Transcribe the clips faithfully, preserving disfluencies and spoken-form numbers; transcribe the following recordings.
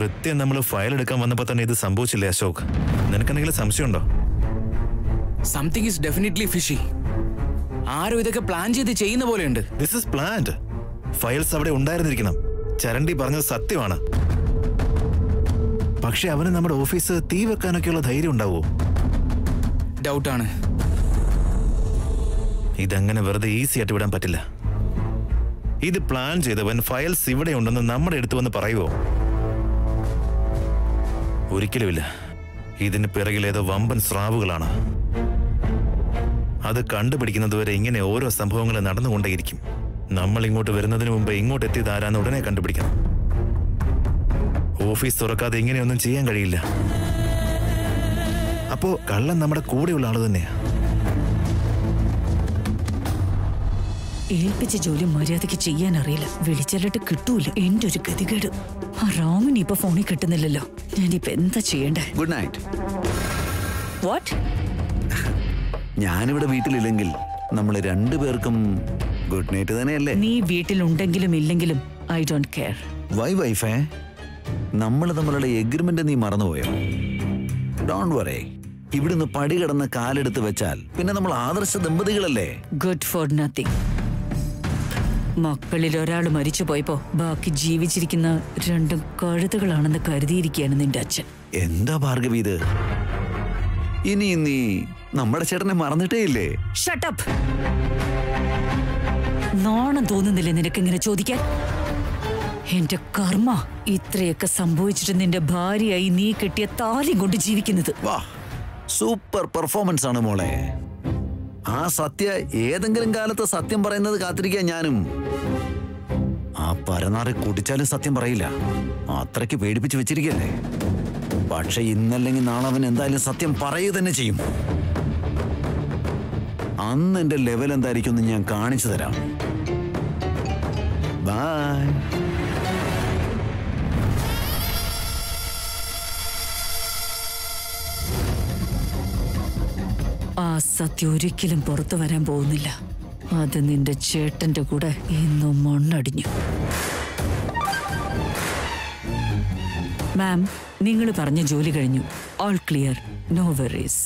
കൃത്യം നമ്മൾ ഫയൽ എടുക്കാൻ വന്നപ്പോ തന്നെ ഇത് സംഭവിച്ചില്ലേ അശോക്? നിനക്കെന്തെങ്കിലും സംശയമുണ്ടോ? Something is definitely fishy. ആരും ഇതൊക്കെ പ്ലാൻ ചെയ്ത് ചെയ്യുന്ന പോലെയുണ്ട്. This is planned. ഫയൽസ് അവിടെ ഉണ്ടായിരുന്നിരിക്കണം. ചരണ്ടി പറഞ്ഞത് സത്യമാണ്. പക്ഷെ അവന് നമ്മുടെ ഓഫീസ് തീ വെക്കാനൊക്കെയുള്ള ധൈര്യം ഉണ്ടാവോ? ഡൗട്ടാണ്. ഇതങ്ങനെ വെറുതെ ഈസി ആയിട്ട് വിടാൻ പറ്റില്ല. ഇത് പ്ലാൻ ചെയ്തവൻ ഫയൽസ് ഇവിടെ ഉണ്ടെന്ന് നമ്മുടെ അടുത്ത് വന്ന് പറയുവോ? ഒരിക്കലുമില്ല. ഇതിന് പിറകിലേതോ വമ്പൻ സ്രാവുകളാണ്. അത് കണ്ടുപിടിക്കുന്നതുവരെ ഇങ്ങനെ ഓരോ സംഭവങ്ങൾ നടന്നുകൊണ്ടേയിരിക്കും. നമ്മൾ ഇങ്ങോട്ട് വരുന്നതിന് മുമ്പ് ഇങ്ങോട്ട് എത്തിയത് ആരാന്ന് ഉടനെ കണ്ടുപിടിക്കണം. ഓഫീസ് തുറക്കാതെ ഇങ്ങനെയൊന്നും ചെയ്യാൻ കഴിയില്ല. അപ്പോ കള്ളൻ നമ്മുടെ കൂടെയുള്ള ആള് തന്നെയാ. ഏൽപ്പിച്ച ജോലി മര്യാദയ്ക്ക് ചെയ്യാൻ അറിയില്ല. വിളിച്ചാലിട്ട് കിട്ടൂല. എന്റെ ഒരു ഗതികേട്. ആ റാമിന് ഇപ്പൊ ഫോണിൽ കിട്ടുന്നില്ലല്ലോ. ഞാനിപ്പോ എന്താ ചെയ്യണ്ടേ? Good night. വാട്ട്? ഞാനിവിടെ വീട്ടിലില്ലെങ്കിൽ നമ്മൾ രണ്ടുപേർക്കും ഗുഡ് നൈറ്റ് തന്നെയല്ലേ? നീ വീട്ടിലുണ്ടെങ്കിലും ഇല്ലെങ്കിലും ഐ ഡോണ്ട് കെയർ. വൈ വൈഫേ? നമ്മൾ തമ്മിലുള്ള എഗ്രിമെന്റ് നീ മറന്നുപോയോ? Don't worry. ഇവിടുന്ന് പടി കിടന്ന് കാലെടുത്ത് വെച്ചാൽ പിന്നെ നമ്മൾ ആദർശ ദമ്പതികളല്ലേ? Good for nothing. മക്കളിൽ ഒരാൾ മരിച്ചു പോയപ്പോ ബാക്കി ജീവിച്ചിരിക്കുന്ന രണ്ടും കഴുതുകളാണെന്ന് കരുതിയിരിക്കുകയാണ് നിന്റെ അച്ഛൻ. എന്താ ഭാർഗവി ഇത്? ഇനി നീ നമ്മുടെ ചേട്ടനെ മറന്നിട്ടേ ഇല്ലേ? Shut up. നാണം തോന്നുന്നില്ലേ നിനക്കിങ്ങനെ ചോദിക്കാൻ? എന്റെ കർമ്മ ഇത്രയൊക്കെ സംഭവിച്ചിട്ട് നിന്റെ ഭാര്യയായി നീ കെട്ടിയ താലി കൊണ്ട് ജീവിക്കുന്നത്. വാ, സൂപ്പർ പെർഫോമൻസ് ആണ് മോളെ. ആ സത്യ ഏതെങ്കിലും കാലത്ത് സത്യം പറയുന്നത് കാത്തിരിക്കാൻ ഞാനും. ആ പരനാറി കുടിച്ചാലും സത്യം പറയില്ല. അത്രയ്ക്ക് പേടിപ്പിച്ച് വെച്ചിരിക്കല്ലേ. പക്ഷെ ഇന്നല്ലെങ്കിൽ നാളെ അവൻ എന്തായാലും സത്യം പറയുക തന്നെ ചെയ്യും. അന്ന് എന്റെ ലെവൽ എന്തായിരിക്കും ഞാൻ കാണിച്ചു തരാം. ബൈ. ആ സത്യം ഒരിക്കലും പുറത്തു വരാൻ പോകുന്നില്ല. അത് നിന്റെ ചേട്ടന്റെ കൂടെ ഇന്നും മണ്ണടിഞ്ഞു. മാം, നിങ്ങൾ പറഞ്ഞ ജോലി കഴിഞ്ഞു. All clear, no worries.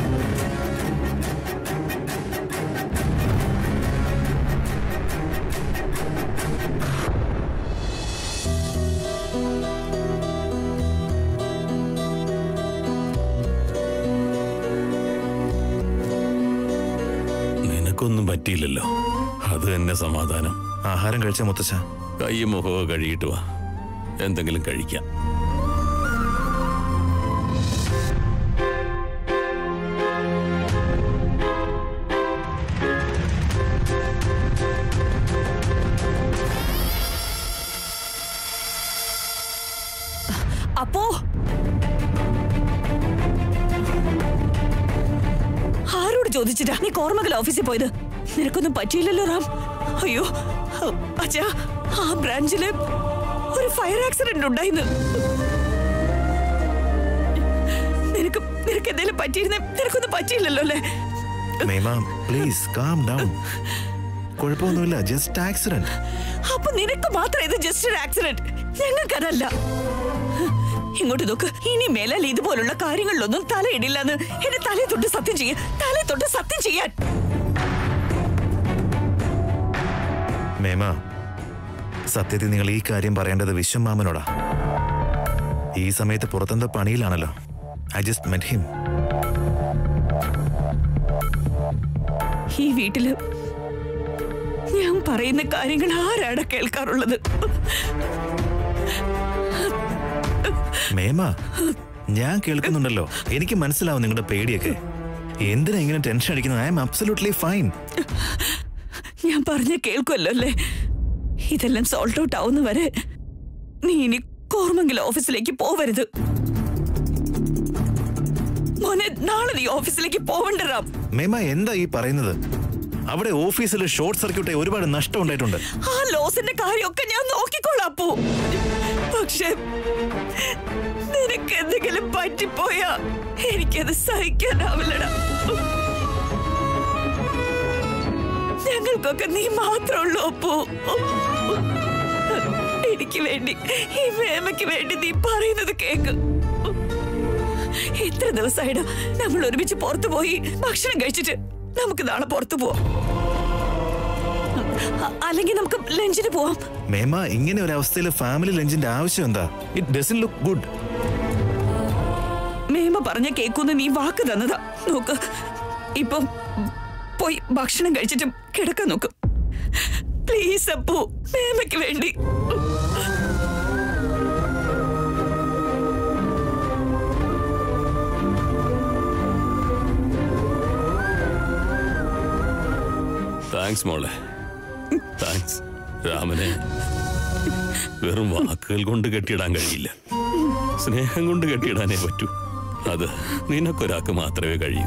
ഒന്നും പറ്റിയില്ലല്ലോ. അത് തന്നെ സമാധാനം. ആഹാരം കഴിച്ച മുത്തച്ഛ? കൈയും മുഖമൊക്കെ കഴുകിയിട്ട് വാ, എന്തെങ്കിലും കഴിക്കാം. അപ്പോ ആരോട് ചോദിച്ചിട്ടാ നീ കോർമംഗൽ ഓഫീസിൽ പോയത്? നിനക്കൊന്നും പറ്റിയില്ലല്ലോ റാം? അയ്യോ അച്ഛാ, ആ ബ്രാഞ്ചില് ഒരു ഫയർ ആക്സിഡന്റ് ഉണ്ടായിന്ന്. നിനക്ക് നിനക്ക് എന്തെങ്കിലും പറ്റിയിരുന്നേ? നിനക്കൊന്നും പറ്റിയില്ലല്ലോ അല്ലേ? Please calm down. കുഴപ്പമൊന്നുമില്ല, ജസ്റ്റ് ആക്സിഡന്റ്. അപ്പൊ നിനക്ക് മാത്രം ഇത് ജസ്റ്റ് ഒരു ആക്സിഡന്റ്, ഞങ്ങൾക്കതല്ല. ഇങ്ങോട്ട് നോക്ക്. ഇനി മേലാൽ ഇതുപോലുള്ള കാര്യങ്ങളിലൊന്നും തലയിടില്ലെന്ന് എന്റെ തലയെ തൊട്ട് സത്യം ചെയ്യാൻ, തലയെ തൊട്ട് സത്യം ചെയ്യാൻ. മേമ, സത്യത്തിൽ നിങ്ങൾ ഈ കാര്യം പറയേണ്ടത് വിശ്വമാമനോടാ. ഈ സമയത്ത് പുറത്തെന്തോ പണിയിലാണല്ലോ. I just met him. ഈ വീട്ടില് ഞാൻ പറയുന്ന കാര്യങ്ങൾ ആരാണ് കേൾക്കാറുള്ളത്? മേമ, ഞാൻ കേൾക്കുന്നുണ്ടല്ലോ. എനിക്ക് മനസ്സിലാവും നിങ്ങളുടെ പേടിയൊക്കെ. എന്തിനാ ഇങ്ങനെ ടെൻഷൻ അടിക്കുന്നത്? I am absolutely fine. ഞാൻ പറഞ്ഞ കേൾക്കുമല്ലോ അല്ലേ? ഇതെല്ലാം സോൾട്ട് ഔട്ട് ആവുന്ന വരെ നീ ഇനി കോർമംഗൽ ഓഫീസിലേക്ക് പോവരുത് മോനെ. നാളെ നീ ഓഫീസിലേക്ക് പോവണ്ടറാം. മേമ, എന്താ ഈ പറയുന്നത്? അവിടെ ഓഫീസിൽ ഷോർട്ട് സർക്യൂട്ട് ഒരുപാട് നഷ്ടം ഉണ്ടായിട്ടുണ്ട്. ആ ലോസിന്റെ കാര്യമൊക്കെ ഞാൻ നോക്കിക്കോളാം അപ്പോ. പക്ഷെ നിനക്ക് എന്തെങ്കിലും പറ്റിപ്പോയാ എനിക്കത് സഹിക്കാനാവില്ലടാ. ഞങ്ങൾക്കൊക്കെ നീ മാത്രമുള്ളൂ അപ്പോ. എനിക്ക് വേണ്ടി, ഈ മേമയ്ക്ക് വേണ്ടി നീ പറയുന്നത് കേക്ക്. എത്ര ദിവസമായിട്ട് നമ്മൾ ഒരുമിച്ച് പുറത്തു പോയി ഭക്ഷണം കഴിച്ചിട്ട്. നമുക്ക് നാളെ പുറത്തു പോവാം, അല്ലെങ്കിൽ നമുക്ക് ലഞ്ചിന് പോവാം. മേമ, ഇങ്ങനെ ഒരു അവസ്ഥയിൽ ഫാമിലി ലഞ്ചിന്റെ ആവശ്യം എന്താ? It doesn't look good. മേമ പറഞ്ഞ കേക്കൊന്ന് നീ വാക്ക് തന്നതാ. നോക്ക്, ഇപ്പം പോയി ഭക്ഷണം കഴിച്ചിട്ട് കിടക്കാൻ നോക്ക് പ്ലീസ് അപ്പു, മേമയ്ക്ക് വേണ്ടി. താങ്ക്സ് മോളെ, താങ്ക്സ്. രാമനെ വെറും വാക്കുകൾ കൊണ്ട് കെട്ടിയിടാൻ കഴിയില്ല, സ്നേഹം കൊണ്ട് കെട്ടിയിടാനേ പറ്റൂ. അത് നിനക്കൊരാൾക്ക് മാത്രമേ കഴിയൂ.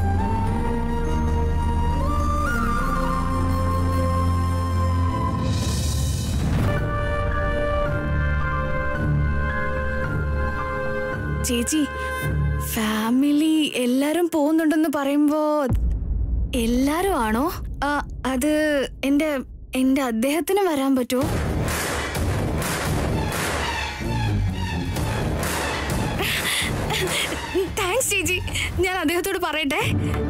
ചേച്ചി, ഫാമിലി എല്ലാരും പോകുന്നുണ്ടെന്ന് പറയുമ്പോ എല്ലാരും ആണോ? അത് എന്റെ എന്റെ അദ്ദേഹത്തിന് വരാൻ പറ്റുമോ? താങ്ക്സ് ചേച്ചി, ഞാൻ അദ്ദേഹത്തോട് പറയട്ടെ.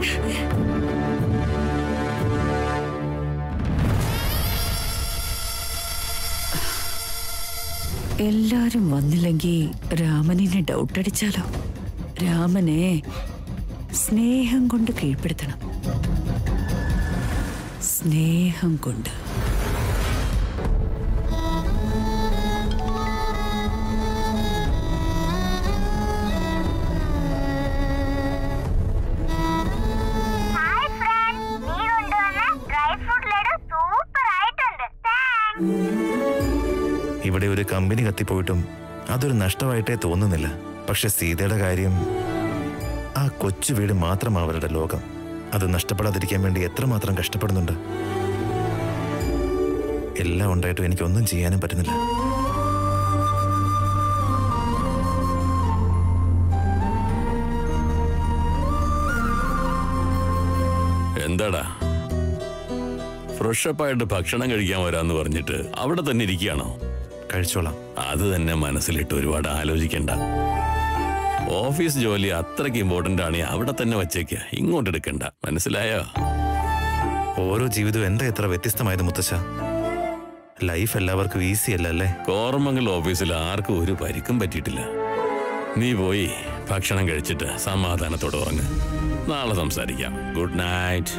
എല്ലാരും വന്നില്ലെങ്കിൽ രാമനെ ഡൗട്ട് അടിച്ചാലോ? രാമനെ സ്നേഹം കൊണ്ട് കീഴ്പ്പെടുത്തണം, സ്നേഹം കൊണ്ട്. ഇവിടെ ഒരു കമ്പനി കത്തിപ്പോയിട്ടും അതൊരു നഷ്ടമായിട്ടേ തോന്നുന്നില്ല. പക്ഷെ സീതയുടെ കാര്യം, ആ കൊച്ചു വീട് മാത്രം അവരുടെ ലോകം. അത് നഷ്ടപ്പെടാതിരിക്കാൻ വേണ്ടി എത്രമാത്രം കഷ്ടപ്പെടുന്നുണ്ട്. എല്ലാം ഉണ്ടായിട്ടും എനിക്കൊന്നും ചെയ്യാനും പറ്റുന്നില്ല. എന്താടാ, ഫ്രഷപ്പായിട്ട് ഭക്ഷണം കഴിക്കാൻ വരാന്ന് പറഞ്ഞിട്ട് അവിടെ തന്നെ ഇരിക്കുകയാണോ? കഴിച്ചോളാം. അത് തന്നെ മനസ്സിലിട്ട് ഒരുപാട് ആലോചിക്കണ്ട. ഓഫീസ് ജോലി അത്രയ്ക്ക് ഇമ്പോർട്ടന്റ് ആണ്, അവിടെ തന്നെ വച്ചേക്ക, ഇങ്ങോട്ട് എടുക്കണ്ട. മനസ്സിലായോ? ഓരോ ജീവിതവും എന്താ എത്ര വ്യത്യസ്തമായത് മുത്തശ്ശ. ലൈഫ് എല്ലാവർക്കും ഈസി അല്ല അല്ലേ? കോർമംഗൽ ഓഫീസിൽ ആർക്കും ഒരു പരിക്കും പറ്റിയിട്ടില്ല. നീ പോയി ഭക്ഷണം കഴിച്ചിട്ട് സമാധാനത്തോടെ ഉറങ്ങ്. നാളെ സംസാരിക്കാം. Good night.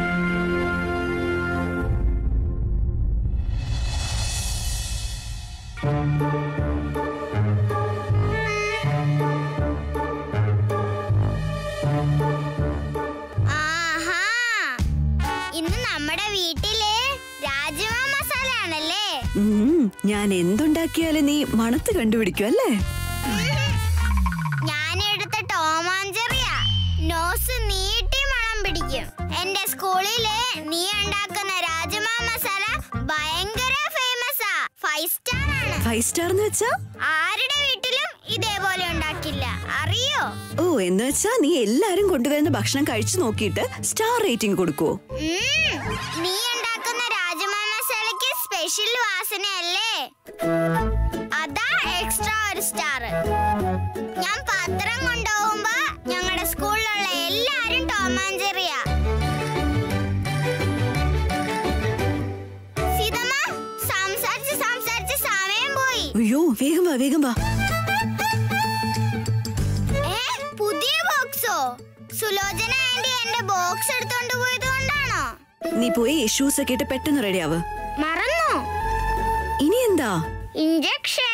ഞാൻ എന്തുണ്ടാക്കിയാലും നീ മണത്ത് കണ്ടുപിടിക്കും അല്ലേ? ഞാൻ എടുത്ത ടോമാഞ്ചറിയ നോസ് നീട്ടി മണം പിടിക്കും. എന്റെ സ്കൂളിലെ നീ ഉണ്ടാക്കുന്ന രാജമാ മസാല ഭയങ്കര ഫേമസാ. ഫൈവ് സ്റ്റാർ ആണ്. ഫൈവ് സ്റ്റാർ എന്ന് വെച്ചാ ആരുടെ വീട്ടിലും ഇതേപോലെ ഉണ്ടാക്കില്ല, അറിയോ? ഓ, എന്ന് വെച്ചാ നീ എല്ലാരും കൊണ്ടുവരുന്ന ഭക്ഷണം കഴിച്ചു നോക്കിയിട്ട് സ്റ്റാർ റേറ്റിംഗ് കൊടുക്കുവോ? നീ ഉണ്ടാക്കുന്ന രാജമാ മസാലയ്ക്ക് സ്പെഷ്യൽ വാസനയല്ലേ? അതാ എക്സ്ട്രാ ഒരു സ്റ്റാർ. ഞാൻ പത്രം കൊണ്ടുപോകുമ്പോ ഞങ്ങളുടെ സ്കൂളിലുള്ള എല്ലാരും ടോമാഞ്ചറിയ. സീതമ്മ, സംസാരിച്ച് സംസാരിച്ച് സമയം പോയി. അയ്യോ, വേഗം വാ, വേഗം വാ. പുതിയ ബോക്സോ? സുലോചന ആന്റി എന്റെ ബോക്സ് എടുത്തോണ്ട് പോയത് കൊണ്ടാണോ? നീ പോയി ഷൂസ് ഒക്കെ ഇട്ട് പെട്ടെന്ന് റെഡിയാവ്. മറന്നോ? ഇനി എന്താ? ഇഞ്ചക്ഷൻ.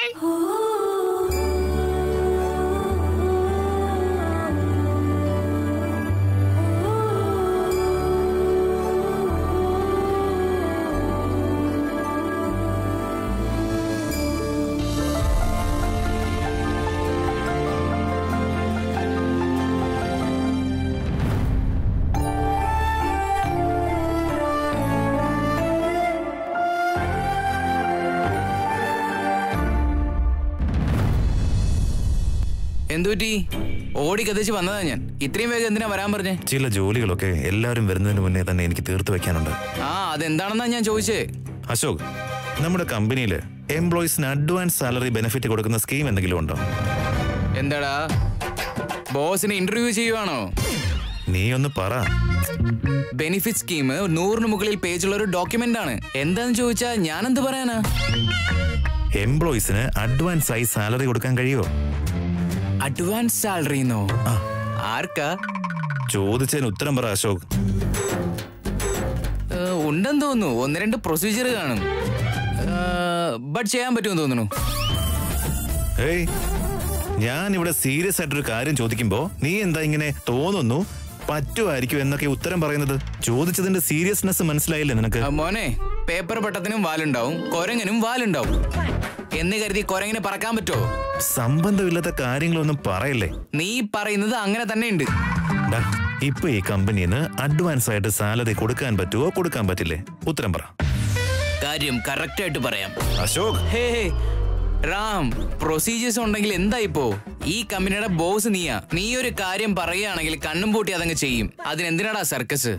എന്തുപറ്റി? ഓടി കത്തിച്ച് വന്നതാ ഞാൻ. ഇത്രയും വേഗം എന്തിനാ വരാൻ പറഞ്ഞേ? ചില ജോലികളൊക്കെ എല്ലാവരും വരുന്നതിന് മുന്നേ തന്നെ എനിക്ക് തീർത്തു വെക്കാനുണ്ട്. ആ, അതെന്താണെന്നാ ഞാൻ ചോദിച്ചേ. അശോക്, നമ്മുടെ കമ്പനിയില് എംപ്ലോയീസിന് അഡ്വാൻസ് സാലറി ബെനിഫിറ്റ് കൊടുക്കുന്ന സ്കീം എന്തെങ്കിലും ഉണ്ടോ? എന്താടാ ബോസിനെ ഇന്റർവ്യൂ ചെയ്യുവാണോ? നീ ഒന്ന് പറ. ബെനിഫിറ്റ് സ്കീം നൂറിന് മുകളിൽ പേജുള്ള ഒരു ഡോക്യുമെന്റ് ആണ്. എന്താന്ന് ചോദിച്ചാ ഞാൻ എന്ത് പറയാനാ? എംപ്ലോയീസിന് അഡ്വാൻസ് ആയി സാലറി കൊടുക്കാൻ കഴിയുമോ? അഡ്വാൻസ് സാലറിന്നോ? ആർക്കാ? ചോദിച്ചതിന് ഉത്തരം പറ അശോക്. ഉണ്ടെന്ന് തോന്നുന്നു. ഒന്ന് രണ്ട് പ്രൊസീജിയർ കാണും. ബട്ട് ചെയ്യാൻ പറ്റുമെന്ന് തോന്നുന്നു. ഏയ്, ഞാൻ ഇവിടെ സീരിയസ് ആയിട്ടൊരു കാര്യം ചോദിക്കുമ്പോ നീ എന്താ ഇങ്ങനെ തോന്നുന്നു പറ്റുമായിരിക്കും എന്നൊക്കെ ഉത്തരം പറയുന്നത്? ചോദിച്ചതിന്റെ സീരിയസ്നെസ് മനസ്സിലായില്ലേ നിനക്ക്? മോനെ, പേപ്പർ പട്ടത്തിനും വാലുണ്ടാവും, കൊരങ്ങനും വാലുണ്ടാവും. എന്ന് കരുതി കൊരങ്ങിന് പറക്കാൻ പറ്റുമോ? സംബന്ധമില്ലാത്ത കാര്യങ്ങളൊന്നും പറയല്ലേ. നീ പറയുന്നത് അങ്ങനെ തന്നെ ഉണ്ട്. ഇപ്പൊ ഈ കമ്പനിന്ന് അഡ്വാൻസ് ആയിട്ട് സാലറി കൊടുക്കാൻ പറ്റുമോ കൊടുക്കാൻ പറ്റില്ലേ? ഉത്തരം പറ. കാര്യം കറക്റ്റ് ആയിട്ട് പറയാം അശോക്. ഹേ റാം, പ്രൊസീജിയേഴ്സ് ഉണ്ടെങ്കിൽ എന്താ ഇപ്പോ? ഈ കമ്പനിയുടെ ബോസ് നീയാ. നീ ഒരു കാര്യം പറയുകയാണെങ്കിൽ കണ്ണും പൂട്ടി അതങ്ങ് ചെയ്യും. അതിനെന്തിനാടാ സർക്കസ്?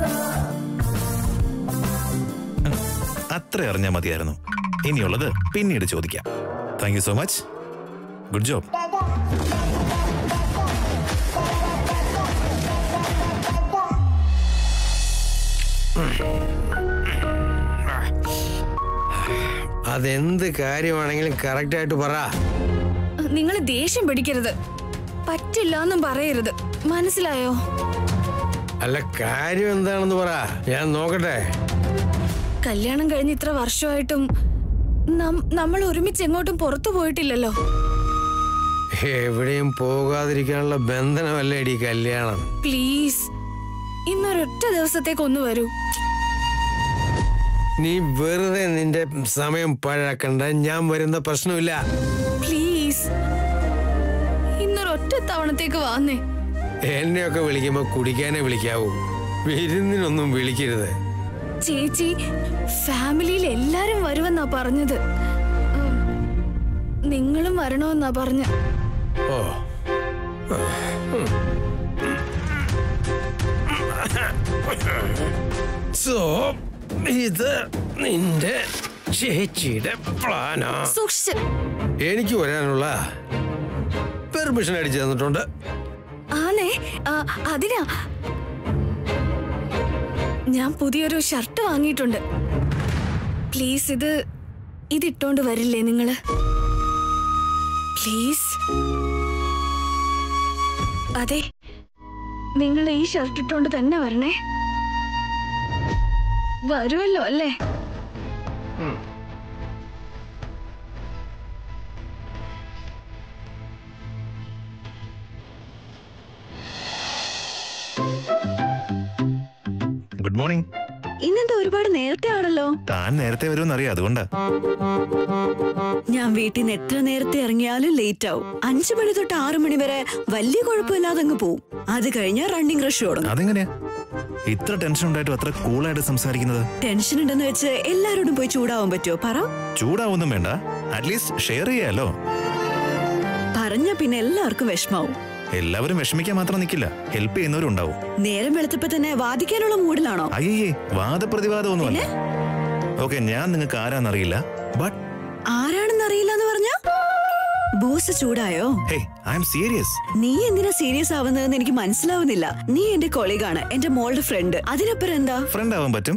അത്ര അറിഞ്ഞാൽ മതിയായിരുന്നു. ഇനിയുള്ളത് പിന്നീട് ചോദിക്കാം. Thank you so much. Good job. അതെന്ത് കാര്യമാണെങ്കിലും കറക്റ്റ് ആയിട്ട് പറ. നിങ്ങൾ ദേഷ്യം പിടിക്കരുത്. പറ്റില്ല എന്നും പറയരുത്, മനസ്സിലായോ? അല്ല, കാര്യം എന്താണെന്ന് പറ, ഞാൻ നോക്കട്ടെ. കല്യാണം കഴിഞ്ഞ് ഇത്ര വർഷമായിട്ടും നമ്മൾ ഒരുമിച്ച് എങ്ങോട്ടും പുറത്തു പോയിട്ടില്ലല്ലോ. എവിടെയും പോകാതിരിക്കാനുള്ള ബന്ധനമല്ലേടി കല്യാണം. പ്ലീസ്, ഇന്നൊരൊറ്റ ദിവസത്തേക്ക് ഒന്ന് വരൂ. നീ വെറുതെ നിന്റെ സമയം പാഴാക്കണ്ട. ഞാൻ വരുന്ന പ്രശ്നമില്ല. പ്ലീസ്, ഇന്നൊരൊറ്റ തവണത്തേക്ക് വാന്നേ. എന്നെയൊക്കെ വിളിക്കുമ്പോ കുടിക്കാനേ വിളിക്കാവൂ, വിരുന്നിനൊന്നും വിളിക്കരുത്. ചേച്ചി, ഫാമിലിയിൽ എല്ലാരും വരുമെന്നാ പറഞ്ഞത്. നിങ്ങളും വരണമെന്നാ പറഞ്ഞ. ഓ, സോ ഇത് നിന്റെ ചേച്ചിയുടെ പ്ലാനാ? സൂക്ഷിച്ച്. എനിക്ക് വരാനുള്ള പെർമിഷൻ അടിച്ചു തന്നിട്ടുണ്ട്. ആണേ, അതിനാ ഞാൻ പുതിയൊരു ഷർട്ട് വാങ്ങിയിട്ടുണ്ട്. പ്ലീസ്, ഇത് ഇതിട്ടോണ്ട് വരില്ലേ നിങ്ങള്? പ്ലീസ്. അതെ, നിങ്ങൾ ഈ ഷർട്ട് ഇട്ടോണ്ട് തന്നെ വരണേ. വരുമല്ലോ അല്ലേ? Good morning. ഇന്നെന്താ ഒരുപാട് നേരത്തെ ആണല്ലോ? താൻ നേരത്തെ വരുമെന്നറിയാം, അതുകൊണ്ടാ. ഞാൻ വീട്ടിൽ നിന്ന് എത്ര നേരത്തെ ഇറങ്ങിയാലും ലേറ്റ് ആവും. അഞ്ചു മണി തൊട്ട് ആറു മണി വരെ വലിയ കുഴപ്പമില്ലാതെ അങ്ങ് പോവും. അത് കഴിഞ്ഞാൽ റണ്ണിങ് റഷ് തുടങ്ങും. അതെങ്ങനെയാ ഇത്ര ടെൻഷൻ ഉണ്ടായിട്ടും അത്ര കൂളായിട്ട് സംസാരിക്കുന്നത്? ടെൻഷൻ ഉണ്ടെന്ന് വെച്ച് എല്ലാരോടും പോയി ചൂടാവാൻ പറ്റുമോ? പറ. ചൂടാവൊന്നും വേണ്ട, അറ്റ്ലീസ്റ്റ് ഷെയർ ചെയ്യാലോ. പറഞ്ഞ പിന്നെ എല്ലാവർക്കും വിഷമാവും. എല്ലാവരും വിഷമിക്കാൻ മാത്രം നിൽക്കില്ല, ഹെൽപ്പ് ചെയ്യുന്നവരും ഉണ്ടാവും. നേരം വെളുത്തപ്പോ തന്നെ വാദിക്കാനുള്ള മൂഡിലാണോ? അയ്യേ, വാദപ്രതിവാദം ഒന്നുമല്ല. ഓക്കെ, ഞാൻ നിങ്ങൾക്ക് ആരാന്നറിയില്ല, ബട്ട് ആരാണെന്നറിയില്ല എന്ന് പറഞ്ഞ ബോസ് ചൂടായോ? Hey, I am serious. നീ എന്തിനാ സീരിയസ് ആവുന്നതെന്ന് എനിക്ക് മനസ്സിലാവുന്നില്ല. നീ എന്റെ കൊളീഗാണ്, എന്റെ മോളുടെ ഫ്രണ്ട്. അതിനപ്പുറം എന്താ? ഫ്രണ്ട് ആവാൻ പറ്റും.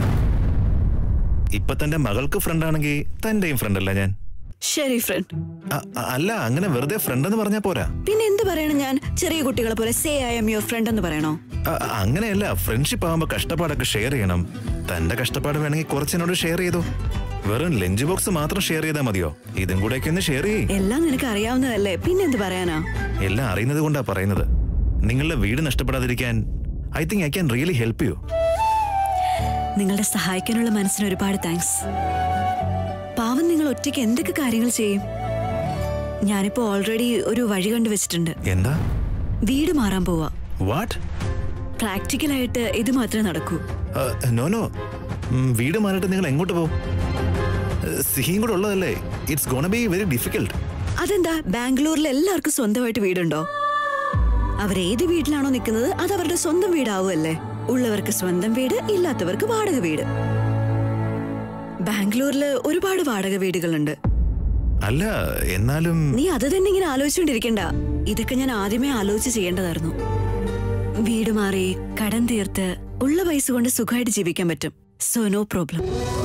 ഇപ്പൊ തന്റെ മകൾക്ക് ഫ്രണ്ട് ആണെങ്കിൽ തന്റെയും ഫ്രണ്ട് അല്ല ഞാൻ. ശരി, ഫ്രണ്ട്. അല്ല, അങ്ങനെ വെറുതെ ഫ്രണ്ട് എന്ന് പറഞ്ഞാ പോരാ. പിന്നെ എന്ത് പറയണം? ഞാൻ ചെറിയ കുട്ടികളെ പോലെ say I am your friend എന്ന് പറയണോ? അങ്ങനെയല്ല, ഫ്രണ്ട്ഷിപ്പ് ആവുമ്പോ കഷ്ടപ്പാടൊക്കെ ഷെയർ ചെയ്യണം. തന്റെ കഷ്ടപ്പാട് വേണമെങ്കിൽ കുറച്ചിനോട് ഷെയർ ചെയ്തോ. വെറും ലഞ്ച് ബോക്സ് മാത്രം ഷെയർ ചെയ്താൽ മതിയോ? ഇതും കൂടെ ഒക്കെ ഒന്ന് ഷെയർ ചെയ്യ്. എല്ലാം നിനക്ക് അറിയാവുന്നതല്ലേ, പിന്നെന്ത് പറയാനാ? എല്ലാം അറിയുന്നത് കൊണ്ടാ പറയുന്നത്. നിങ്ങളുടെ വീട് നഷ്ടപ്പെടാതിരിക്കാൻ I think I can really help you. നിങ്ങളുടെ സഹായിക്കാനുള്ള മനസ്സിന് ഒരുപാട് താങ്ക്സ്. പാവം, നിങ്ങൾ ഒറ്റയ്ക്ക് എന്തൊക്കെ കാര്യങ്ങൾ ചെയ്യും? ഞാനിപ്പോ ഓൾറെഡി ഒരു വഴി കണ്ടുവച്ചിട്ടുണ്ട്. എന്താ? വീട് മാറാൻ പോവാ. വാട്ട്? പ്രാക്ടിക്കലായിട്ട് ഇത് മാത്രമേ നടക്കൂ. നോ നോ, വീട് മാറിയിട്ട് നിങ്ങൾ എങ്ങോട്ട് പോകും? സിഹിയും കൂടെ ഉള്ളതല്ലേ. It's gonna be very difficult. അതെന്താ? ബാംഗ്ലൂരിൽ എല്ലാവർക്കും സ്വന്തമായിട്ട് വീടുണ്ടോ? അവരേത് വീട്ടിലാണോ നിൽക്കുന്നത് അത് അവരുടെ സ്വന്തം വീടാവുമല്ലേ. ഉള്ളവർക്ക് സ്വന്തം വീട്, ഇല്ലാത്തവർക്ക് വാടക വീട്. ബാംഗ്ലൂരില് ഒരുപാട് വാടക വീടുകളുണ്ട്. അല്ല എന്നാലും നീ അത് തന്നെ ഇങ്ങനെ ആലോചിച്ചുകൊണ്ടിരിക്കണ്ട. ഇതൊക്കെ ഞാൻ ആദ്യമേ ആലോചിച്ച് ചെയ്യേണ്ടതായിരുന്നു. വീട് മാറി കടം തീർത്ത് ഉള്ള പൈസ കൊണ്ട് സുഖമായിട്ട് ജീവിക്കാൻ പറ്റും. So no problem.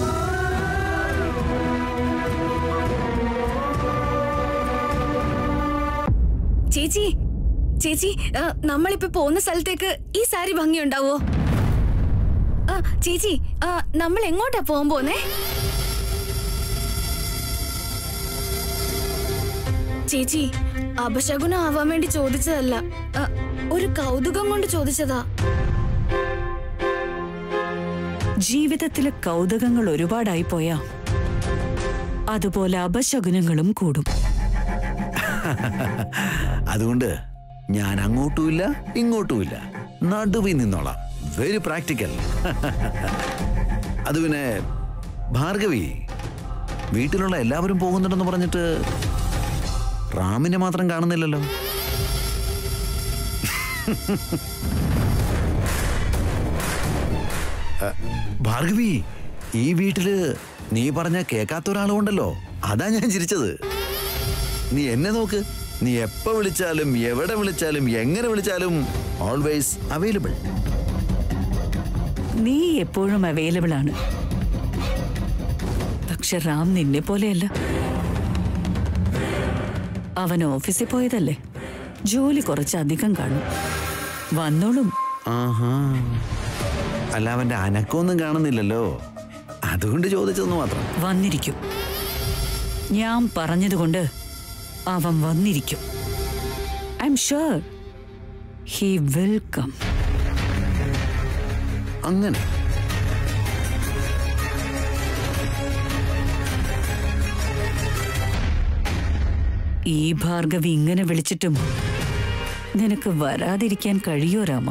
ചേച്ചി ചേച്ചി നമ്മളിപ്പോ പോകുന്ന സ്ഥലത്തേക്ക് ഈ സാരി ഭംഗിയുണ്ടാവോ? ചേച്ചി നമ്മൾ എങ്ങോട്ടാ പോകാൻ പോന്നേ? ചേച്ചി അപശകുനം ആവാൻ വേണ്ടി ചോദിച്ചതല്ല, ഒരു കൗതുകം കൊണ്ട് ചോദിച്ചതാ. ജീവിതത്തിലെ കൗതുകങ്ങൾ ഒരുപാടായി പോയാ അതുപോലെ അപശകുനങ്ങളും കൂടും. അതുകൊണ്ട് ഞാൻ അങ്ങോട്ടുമില്ല ഇങ്ങോട്ടുമില്ല, നടുവിൽ നിന്നോളാം. Very practical. അത് പിന്നെ ഭാർഗവി, വീട്ടിലുള്ള എല്ലാവരും പോകുന്നുണ്ടെന്ന് പറഞ്ഞിട്ട് റാമിനെ മാത്രം കാണുന്നില്ലല്ലോ. ഭാർഗവി, ഈ വീട്ടില് നീ പറഞ്ഞ കേൾക്കാത്ത ഒരാളുണ്ടല്ലോ, അതാ ഞാൻ ചിരിച്ചത്. നീ എന്നെ നോക്ക്, നീ എപ്പോ വിളിച്ചാലും എവിടെ വിളിച്ചാലും എങ്ങനെ വിളിച്ചാലും ഓൾവേസ് അവൈലബിൾ. നീ എപ്പോഴും അവൈലബിൾ ആണ്. പക്ഷെ റാം നിന്നെ പോലെയല്ല. അവൻ ഓഫീസിൽ പോയതല്ലേ, ജോലി കുറച്ചധികം കാണും. വന്നോളും. ആഹാ, അല്ല അവന്റെ അനക്കൊന്നും കാണുന്നില്ലല്ലോ, അതുകൊണ്ട് ചോദിച്ചതെന്ന് മാത്രം. വന്നിരിക്കും. ഞാൻ പറഞ്ഞതുകൊണ്ട് അവൻ വന്നിരിക്കും. I am sure he will come. അങ്ങനെ ഈ ഭാർഗവി ഇങ്ങനെ വിളിച്ചിട്ടും നിനക്ക് വരാതിരിക്കാൻ കഴിയോ രാമ?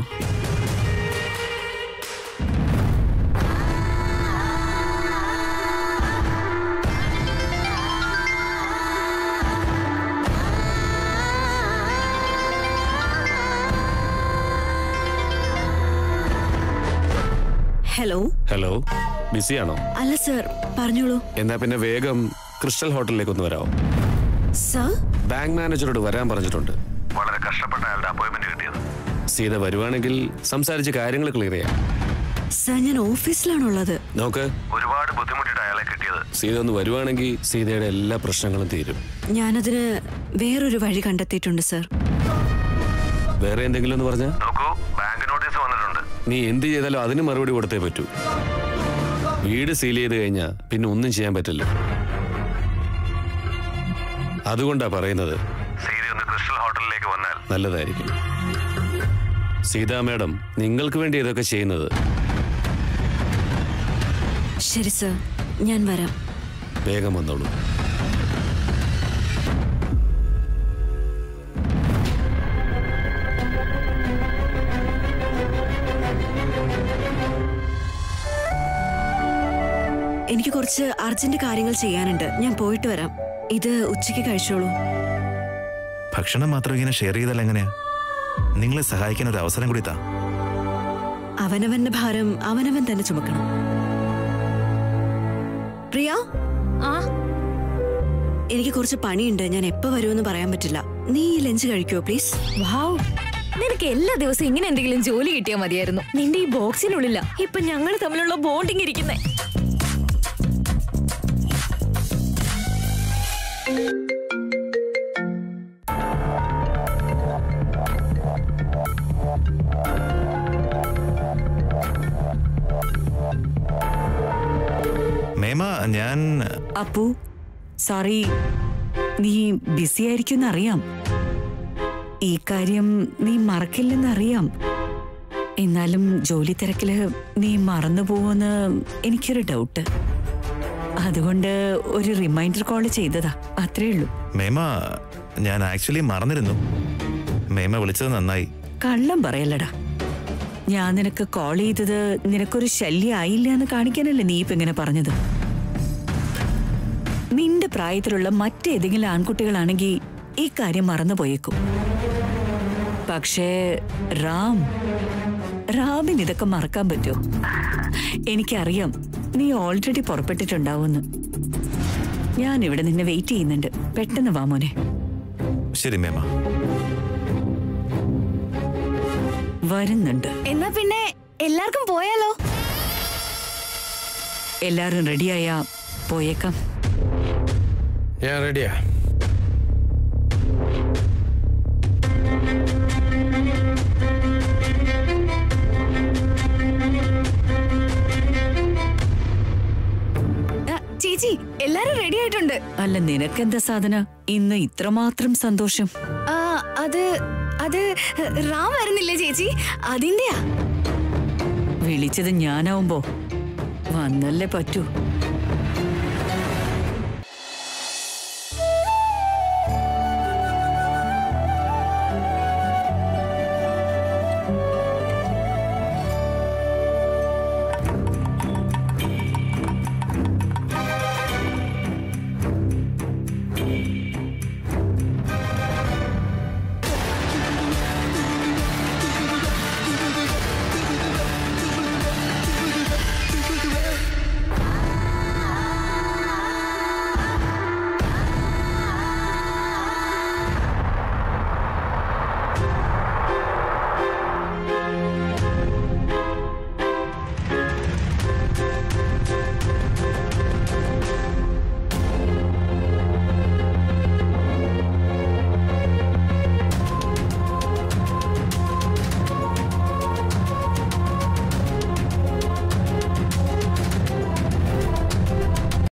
Hello hello, ബിസിയാണോ? അല്ല സർ, പറഞ്ഞോളൂ. എന്നാ പിന്നെ വേഗം ക്രിസ്റ്റൽ ഹോട്ടലിലേക്ക് ഒന്ന് വരാമോ? സർ, ബാങ്ക് മാനേജറോട് വരാൻ പറഞ്ഞിട്ടുണ്ട്. വളരെ കഷ്ടപ്പെട്ട അയാളുടെ അപ്പോയിന്റ്മെന്റ് കിട്ടിയത്. സീത വരുവാണെങ്കിൽ സംസാരിച്ച് കാര്യങ്ങൾ ക്ലിയർ ചെയ്യാം. സർ, ഞാൻ ഓഫീസിലാണുള്ളത്. നോക്ക്, ഒരുപാട് ബുദ്ധിമുട്ടിട്ട് അയാളെ കിട്ടിയത്. സീത ഒന്ന് വരുവാണെങ്കിൽ സീതയുടെ എല്ലാ പ്രശ്നങ്ങളും തീരും. ഞാനതിന് വേറൊരു വഴി കണ്ടെത്തിയിട്ടുണ്ട് സർ. വേറെ എന്തെങ്കിലും എന്ന് പറഞ്ഞാ? നോക്കൂ, ബാങ്ക് നോട്ടീസ് വന്നിട്ടുണ്ട്. നീ എന്ത് ചെയ്താലും അതിന് മറുപടി കൊടുത്തേ പറ്റൂ. വീട് സീൽ ചെയ്ത് കഴിഞ്ഞാ പിന്നെ ഒന്നും ചെയ്യാൻ പറ്റില്ല. അതുകൊണ്ടാ പറയുന്നത്, സീത ഒന്ന് ക്രിസ്റ്റൽ ഹോട്ടലിലേക്ക് വന്നാൽ നല്ലതായിരിക്കും. സീതാ മാഡം നിങ്ങൾക്ക് വേണ്ടി ഇതൊക്കെ ചെയ്യുന്നത്. ശരി സർ, ഞാൻ വരാം. വേഗം വന്നോളൂ. എനിക്ക് കുറച്ച് അർജന്റ് കാര്യങ്ങൾ ചെയ്യാനുണ്ട്, ഞാൻ പോയിട്ട് വരാം. ഇത് ഉച്ചയ്ക്ക് കഴിച്ചോളൂ. ഭക്ഷണം മാത്രം ഇങ്ങനെ ഷെയർ ചെയ്താൽ എങ്ങനെയാ? നിങ്ങളെ സഹായിക്കാൻ ഒരു അവസരം കൂടി താ. അവനവന്റെ ഭാരം അവനവൻ തന്നെ ചുമക്കണം. പ്രിയ, ആ എനിക്ക് കുറച്ച് പണിയുണ്ട്, ഞാൻ എപ്പോ വരുമെന്ന് പറയാൻ പറ്റില്ല. നീ ലഞ്ച് കഴിക്കുവോ പ്ലീസ്? വാവ്, നിനക്ക് എല്ലാ ദിവസവും ഇങ്ങനെ എന്തെങ്കിലും ജോലി കിട്ടിയാൽ മതിയായിരുന്നു. നിന്റെ ഈ ബോക്സിനുള്ളില്ല ഇപ്പൊ ഞങ്ങൾ തമ്മിലുള്ള ബോണ്ടിങ് ഇരിക്കുന്നേ. മേമ, ഞാൻ അപ്പു സോറി, നീ ബിസി ആയിരിക്കും അറിയാം. ഈ കാര്യം നീ മറക്കില്ലെന്നറിയാം. എന്നാലും ജോലി തിരക്കില് നീ മറന്നു പോവെന്ന് എനിക്കൊരു ഡൗട്ട്. അതുകൊണ്ട് ഒരു റിമൈൻഡർ കോൾ ചെയ്തതാ, അത്രേ ഉള്ളൂ. മേമ, ഞാൻ ആക്ച്വലി മറന്നിരുന്നു. മേമ വിളിച്ചത് നന്നായി. കള്ളം പറയല്ലടാ. ഞാൻ നിനക്ക് കോൾ ചെയ്തത് നിനക്കൊരു ശല്യം ആയില്ല എന്ന് കാണിക്കാനല്ലേ നീ ഇപ്പൊ ഇങ്ങനെ പറഞ്ഞത്. നിന്റെ പ്രായത്തിലുള്ള മറ്റേതെങ്കിലും ആൺകുട്ടികളാണെങ്കിൽ ഈ കാര്യം മറന്നു പോയേക്കും. പക്ഷേ റാം റാബിന് ഇതൊക്കെ മറക്കാൻ പറ്റുമോ? എനിക്കറിയാം നീ ഓൾറെഡി പുറപ്പെട്ടിട്ടുണ്ടാവുമെന്ന്. ഞാൻ ഇവിടെ നിന്നെ വെയിറ്റ് ചെയ്യുന്നുണ്ട്. പെട്ടെന്ന് വാ മോനെ. ശരി മേമ. വരുന്നുണ്ട്. എന്നാ പിന്നെ എല്ലാവർക്കും പോയാലോ? എല്ലാരും റെഡിയായാ പോയേക്കാം. ഞാൻ റെഡിയാ. ചേച്ചി എല്ലാരും റെഡി ആയിട്ടുണ്ട്. അല്ല, നിനക്കെന്താ സാധന ഇന്ന് ഇത്രമാത്രം സന്തോഷം? ആ, അത് അത് റാം വരുന്നില്ലേ ചേച്ചി, അതിന്റെയാ. വിളിച്ചത് ഞാനാവുമ്പോ വന്നല്ലേ പറ്റൂ.